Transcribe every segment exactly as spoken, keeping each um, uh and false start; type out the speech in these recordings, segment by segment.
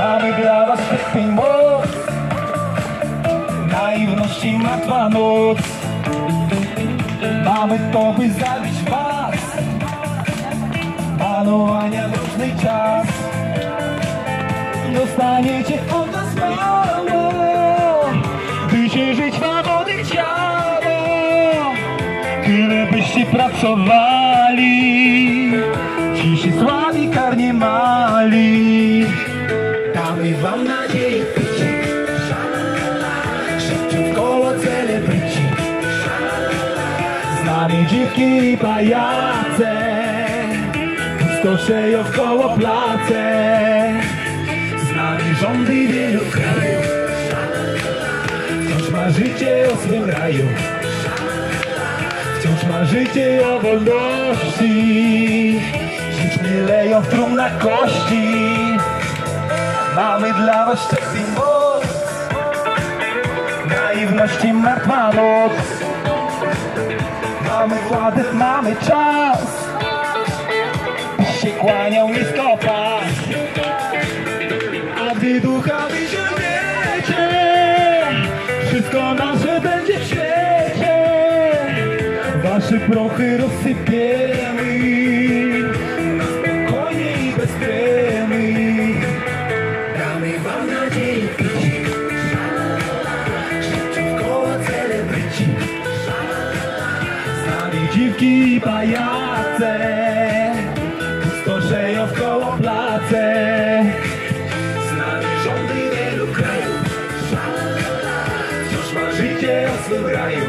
Mamy dla was świetny moc, naiwności martwa noc. Mamy to, by zabić was, malowania w różny czas. Dostaniecie od nas mało, by się żyć wam odechciało. Tyle byście pracowali, ciszy słabi kar nie mali. Damy wam nadzieję, szybciej w koło celebryci. Z nami dziwki i pajace, pustoszeją w koło place. Z nami rządy wielu krajów, wciąż marzycie o swym raju. Wciąż marzycie o wolności, ślicznie leją w trumnach kości. Mamy dla was szczęście i moc, naiwności martwa noc. Mamy władzę, mamy czas, byś się kłaniał nisko pas. A gdy ducha wyciągniecie, wszystko nasze będzie w świecie. Wasze prochy rozsypiemy, na spokojnie i bez tremy. Damy wam nadzieję, szybciej w koło celebryci. Z nami dziwki i pajace, pustoszeją w koło place. Z nami rządy wielu krajów, wciąż marzycie o swym raju.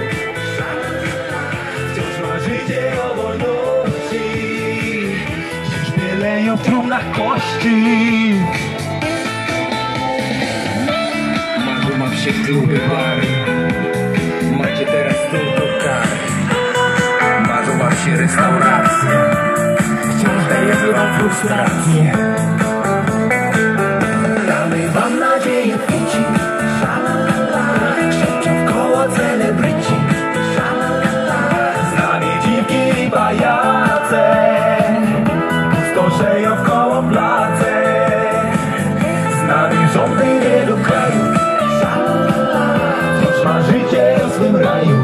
Wciąż marzycie o wolności, ślicznie leją w trumnach kości. Marzą wam się kluby, bary, macie teraz tylko kary. Marzą wam się restauracje, wciąż daje wam frustrację. Damy wam nadzieję, pici, szepczą w koło celebryci. Z nami dziwki i pajace, pustoszeją w koło place. Z nami rządy wielu krajów, wciąż marzycie o swym raju.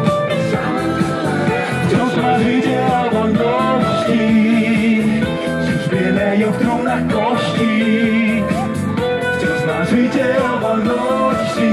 Wciąż marzycie o wolności, ślicznie leją w trumnach kości. Wciąż marzycie o wolności,